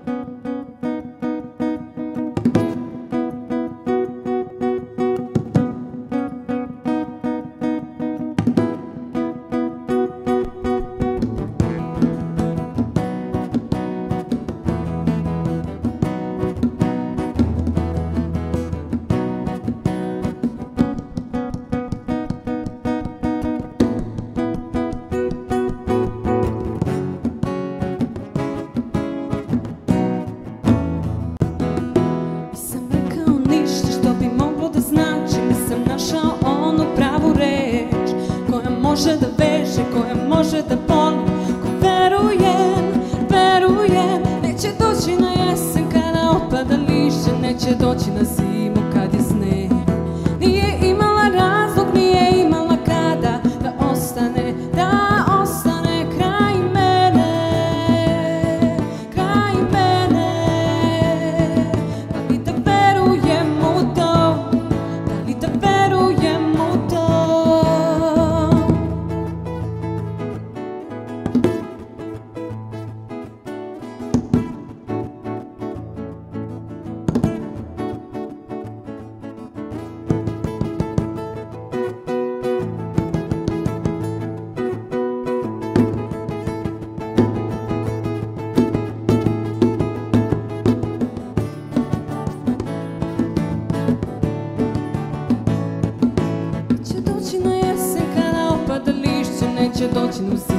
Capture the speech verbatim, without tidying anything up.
Može da veže, koja može da boli, ko verujem, verujem. Neće doći na jesen kada opada lišće, neće doći na zimu kad je sneg. Nije imala razlog, nije imala kada da ostane, da ostane kraj mene, kraj mene. Da li da verujem u to, da li da verujem u to? Neće doći na